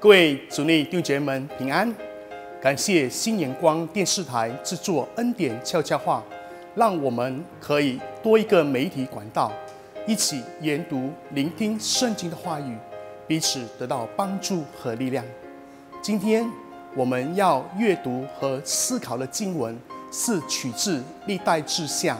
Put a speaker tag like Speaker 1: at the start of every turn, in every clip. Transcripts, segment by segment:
Speaker 1: 各位主内弟兄姐妹们平安！感谢新眼光电视台制作恩典悄悄话，让我们可以多一个媒体管道，一起研读、聆听圣经的话语，彼此得到帮助和力量。今天我们要阅读和思考的经文是取自历代志下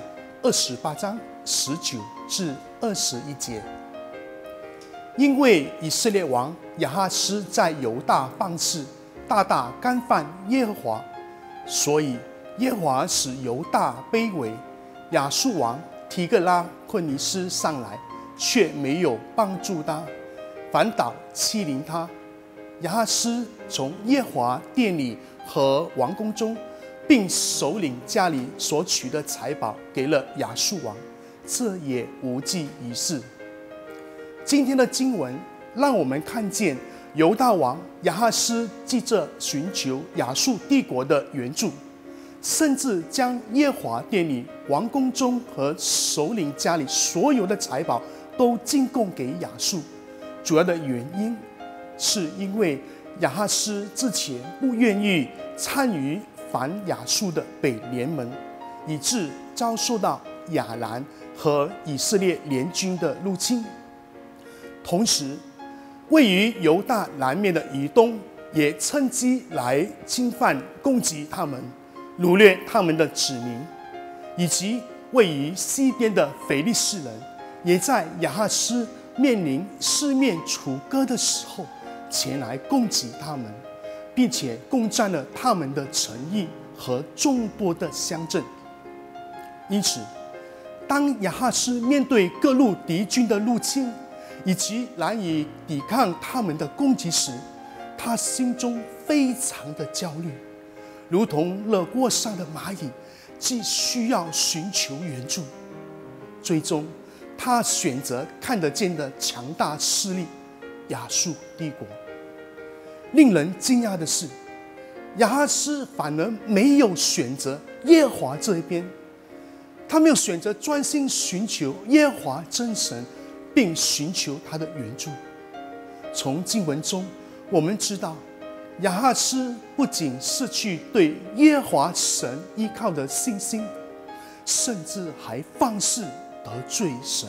Speaker 1: 28章19至21节。因为以色列王亚哈斯在犹大犯事，大大干犯耶和华，所以耶和华使犹大卑微。亚述王提格拉昆尼斯上来，却没有帮助他，反倒欺凌他。亚哈斯从耶和华殿里和王宫中，并首领家里所取的财宝给了亚述王，这也无济于事。今天的经文让我们看见犹大王亚哈斯记着寻求亚述帝国的援助，甚至将耶和华殿里、王宫中和首领家里所有的财宝都进贡给亚述。主要的原因是因为亚哈斯之前不愿意参与反亚述的北联盟，以致遭受到亚兰和以色列联军的入侵。同时，位于犹大南面的以东也趁机来侵犯、攻击他们，掳掠他们的子民，以及位于西边的腓利士人，也在亚哈斯面临四面楚歌的时候，前来攻击他们，并且攻占了他们的城邑和众多的乡镇。因此，当亚哈斯面对各路敌军的入侵，以及难以抵抗他们的攻击时，他心中非常的焦虑，如同热锅上的蚂蚁，既需要寻求援助。最终，他选择看得见的强大势力亚述帝国。令人惊讶的是，亚哈斯反而没有选择耶和华这一边，他没有选择专心寻求耶和华真神，并寻求他的援助。从经文中我们知道，亚哈斯不仅失去对耶和华神依靠的信心，甚至还放肆得罪神。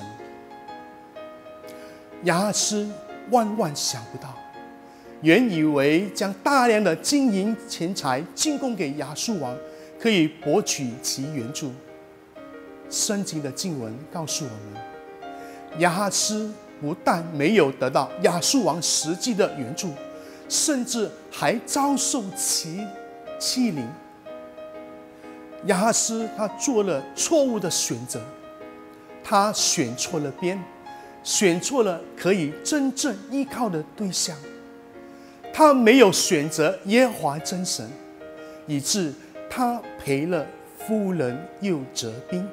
Speaker 1: 亚哈斯万万想不到，原以为将大量的金银钱财进贡给亚述王，可以博取其援助。圣经的经文告诉我们，亚哈斯不但没有得到亚述王实际的援助，甚至还遭受其欺凌。亚哈斯他做了错误的选择，他选错了边，选错了可以真正依靠的对象。他没有选择耶和华真神，以致他赔了夫人又折兵。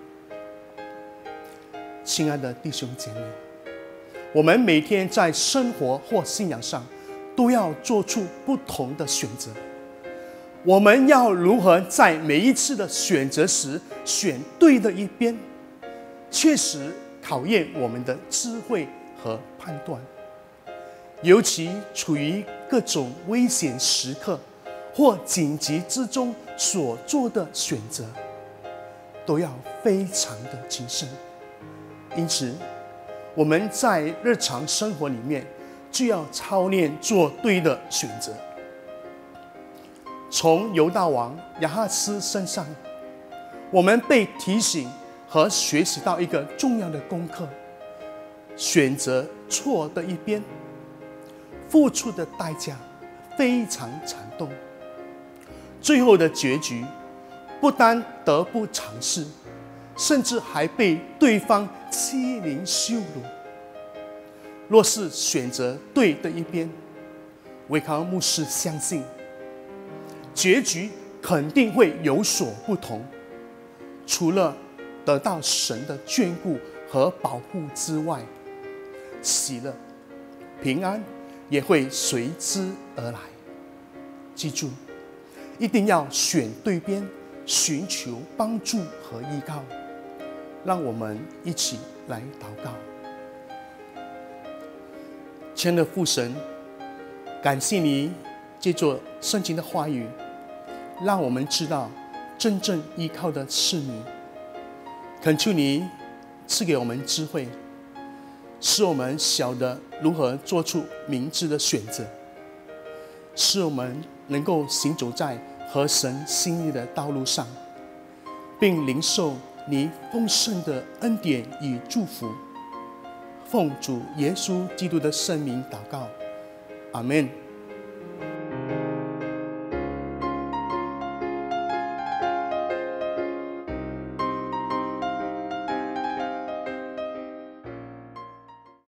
Speaker 1: 亲爱的弟兄姐妹，我们每天在生活或信仰上都要做出不同的选择。我们要如何在每一次的选择时选对的一边，确实考验我们的智慧和判断。尤其处于各种危险时刻或紧急之中所做的选择，都要非常的谨慎。因此，我们在日常生活里面就要操练做对的选择。从犹大王亚哈斯身上，我们被提醒和学习到一个重要的功课：选择错的一边，付出的代价非常惨痛，最后的结局不单得不偿失，甚至还被对方欺凌羞辱。若是选择对的一边，维康牧师相信，结局肯定会有所不同。除了得到神的眷顾和保护之外，喜乐、平安也会随之而来。记住，一定要选对边，寻求帮助和依靠。让我们一起来祷告。亲爱的父神， 感谢你借着圣经的话语，让我们知道真正依靠的是你。恳求你赐给我们智慧，使我们晓得如何做出明智的选择，使我们能够行走在合神心意的道路上，并领受你丰盛的恩典与祝福。奉主耶稣基督的圣名祷告，阿们。